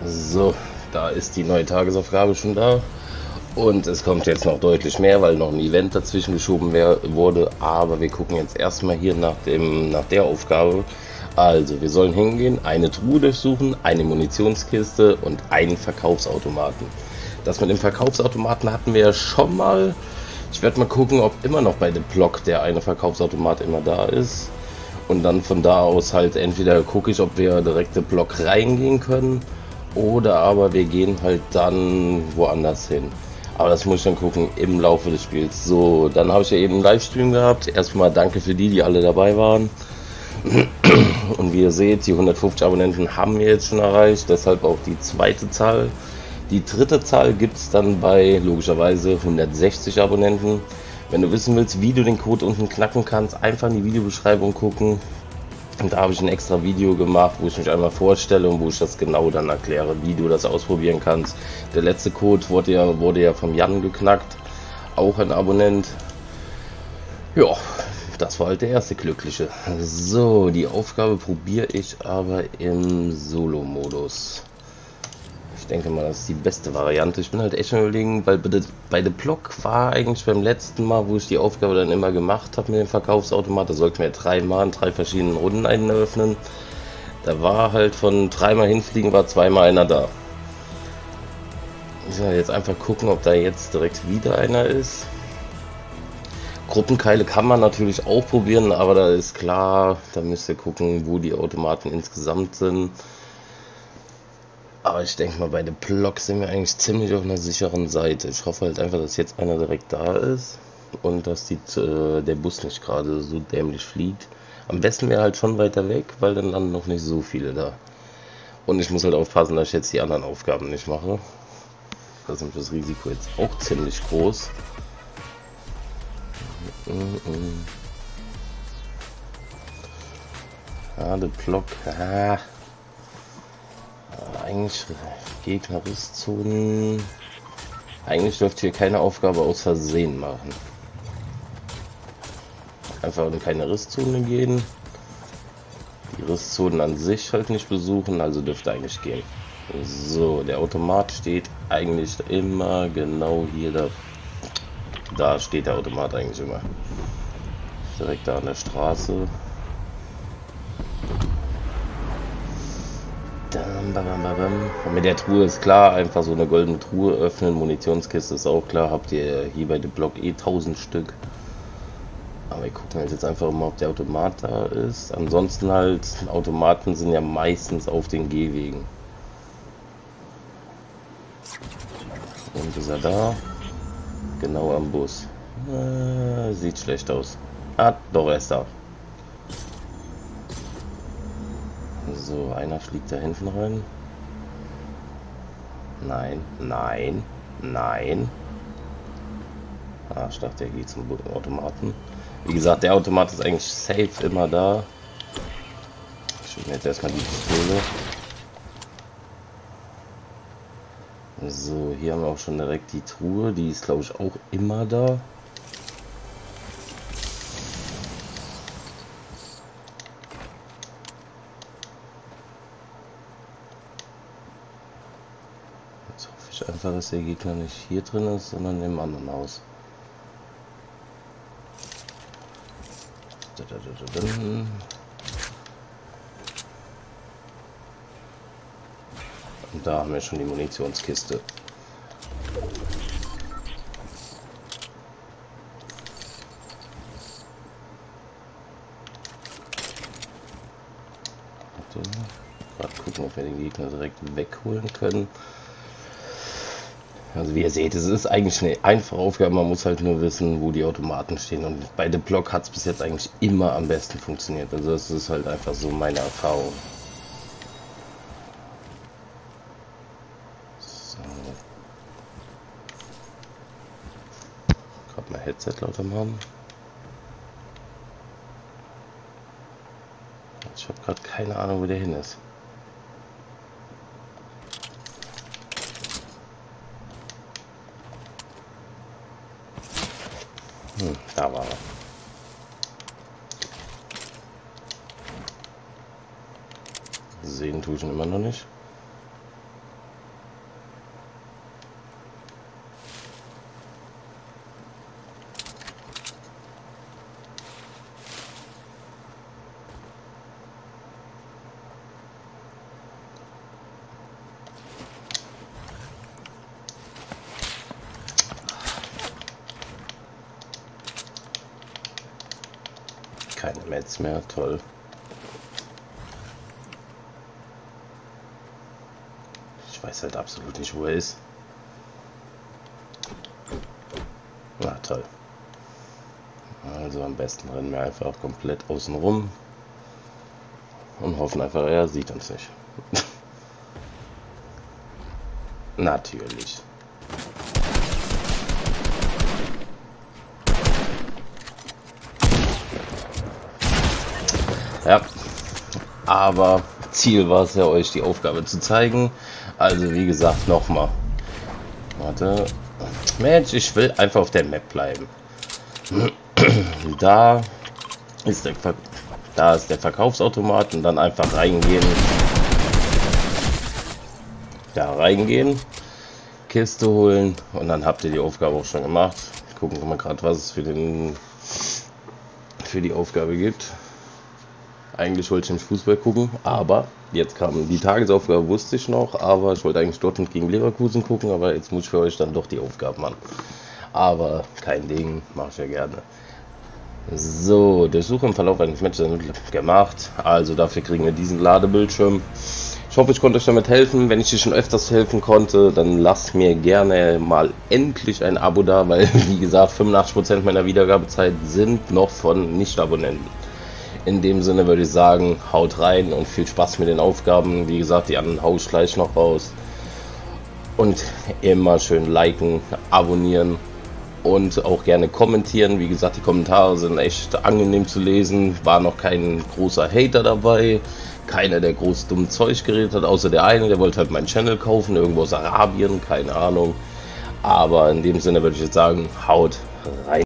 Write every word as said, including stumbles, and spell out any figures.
So, da ist die neue Tagesaufgabe schon da. Und es kommt jetzt noch deutlich mehr, weil noch ein Event dazwischen geschoben wurde. Aber wir gucken jetzt erstmal hier nach, dem, nach der Aufgabe. Also, wir sollen hingehen, eine Truhe durchsuchen, eine Munitionskiste und einen Verkaufsautomaten. Das mit dem Verkaufsautomaten hatten wir ja schon mal. Ich werde mal gucken, ob immer noch bei dem Block der eine Verkaufsautomat immer da ist. Und dann von da aus halt entweder gucke ich, ob wir direkt den Block reingehen können. Oder aber wir gehen halt dann woanders hin. Aber das muss ich dann gucken im Laufe des Spiels. So, dann habe ich ja eben einen Livestream gehabt. Erstmal danke für die, die alle dabei waren. Und wie ihr seht, die hundertfünfzig Abonnenten haben wir jetzt schon erreicht. Deshalb auch die zweite Zahl. Die dritte Zahl gibt es dann bei logischerweise hundertsechzig Abonnenten. Wenn du wissen willst, wie du den Code unten knacken kannst, einfach in die Videobeschreibung gucken. Und da habe ich ein extra Video gemacht, wo ich mich einmal vorstelle und wo ich das genau dann erkläre, wie du das ausprobieren kannst. Der letzte Code wurde ja, wurde ja vom Jan geknackt, auch ein Abonnent. Ja, das war halt der erste Glückliche. So, die Aufgabe probiere ich aber im Solo-Modus. Ich denke mal, das ist die beste Variante. Ich bin halt echt schon überlegen, weil bei der Block war eigentlich beim letzten Mal, wo ich die Aufgabe dann immer gemacht habe mit dem Verkaufsautomat, da sollte mir dreimal in drei verschiedenen Runden einen eröffnen. Da war halt von dreimal hinfliegen, war zweimal einer da. Ich soll jetzt einfach gucken, ob da jetzt direkt wieder einer ist. Gruppenkeile kann man natürlich auch probieren, aber da ist klar, da müsst ihr gucken, wo die Automaten insgesamt sind. Aber ich denke mal, bei dem Block sind wir eigentlich ziemlich auf einer sicheren Seite. Ich hoffe halt einfach, dass jetzt einer direkt da ist und dass die, äh, der Bus nicht gerade so dämlich fliegt. Am besten wäre halt schon weiter weg, weil dann landen noch nicht so viele da. Und ich muss halt aufpassen, dass ich jetzt die anderen Aufgaben nicht mache. Da ist das Risiko jetzt auch ziemlich groß. Ja, der Block. Ah. Eigentlich Gegner-Risszonen. Eigentlich dürfte hier keine Aufgabe aus Versehen machen. Einfach in keine Risszone gehen. Die Risszonen an sich halt nicht besuchen, also dürfte eigentlich gehen. So, der Automat steht eigentlich immer genau hier. Da, da steht der Automat eigentlich immer. Direkt da an der Straße. Und mit der Truhe ist klar, einfach so eine goldene Truhe öffnen, Munitionskiste ist auch klar, habt ihr hier bei dem Block eh tausend Stück. Aber wir gucken halt jetzt einfach mal, ob der Automat da ist. Ansonsten halt, Automaten sind ja meistens auf den Gehwegen. Und ist er da? Genau am Bus. Äh, sieht schlecht aus. Ah, doch, er ist da. So, einer fliegt da hinten rein. Nein, nein, nein. Ah, ich dachte, er geht zum Automaten. Wie gesagt, der Automat ist eigentlich safe immer da. Ich nehme jetzt erstmal die Pistole. So, hier haben wir auch schon direkt die Truhe. Die ist, glaube ich, auch immer da. Jetzt hoffe ich einfach, dass der Gegner nicht hier drin ist, sondern im anderen Haus. Und da haben wir schon die Munitionskiste. Gerade gucken, ob wir den Gegner direkt wegholen können. Also wie ihr seht, es ist eigentlich eine einfache Aufgabe, man muss halt nur wissen, wo die Automaten stehen. Und bei dem Block hat es bis jetzt eigentlich immer am besten funktioniert. Also das ist halt einfach so meine Erfahrung. So. Gerade mal Headset lauter machen. Ich habe gerade keine Ahnung, wo der hin ist. Hm, da war er. Sehen tue ich ihn immer noch nicht. Metz mehr, toll. Ich weiß halt absolut nicht, wo er ist. Na toll. Also am besten rennen wir einfach komplett außen rum und hoffen einfach, er sieht uns nicht. Natürlich. Ja, aber Ziel war es ja, euch die Aufgabe zu zeigen. Also wie gesagt, nochmal. Warte. Mensch, ich will einfach auf der Map bleiben. Da ist der, Ver da ist der Verkaufsautomat und dann einfach reingehen. Da reingehen, Kiste holen und dann habt ihr die Aufgabe auch schon gemacht. Gucken wir mal gerade, was es für den für die Aufgabe gibt. Eigentlich wollte ich nicht Fußball gucken, aber jetzt kam die Tagesaufgabe, wusste ich noch, aber ich wollte eigentlich Dortmund gegen Leverkusen gucken, aber jetzt muss ich für euch dann doch die Aufgaben machen. Aber kein Ding, mache ich ja gerne. So, Durchsuche im Verlauf eines Matches gemacht, also dafür kriegen wir diesen Ladebildschirm. Ich hoffe, ich konnte euch damit helfen. Wenn ich dir schon öfters helfen konnte, dann lasst mir gerne mal endlich ein Abo da, weil, wie gesagt, fünfundachtzig Prozent meiner Wiedergabezeit sind noch von Nicht-Abonnenten. In dem Sinne würde ich sagen, haut rein und viel Spaß mit den Aufgaben. Wie gesagt, die anderen haue ich gleich noch raus. Und immer schön liken, abonnieren und auch gerne kommentieren. Wie gesagt, die Kommentare sind echt angenehm zu lesen. War noch kein großer Hater dabei. Keiner, der groß dumm Zeug geredet hat, außer der eine, der wollte halt meinen Channel kaufen, irgendwo aus Arabien, keine Ahnung. Aber in dem Sinne würde ich jetzt sagen, haut rein.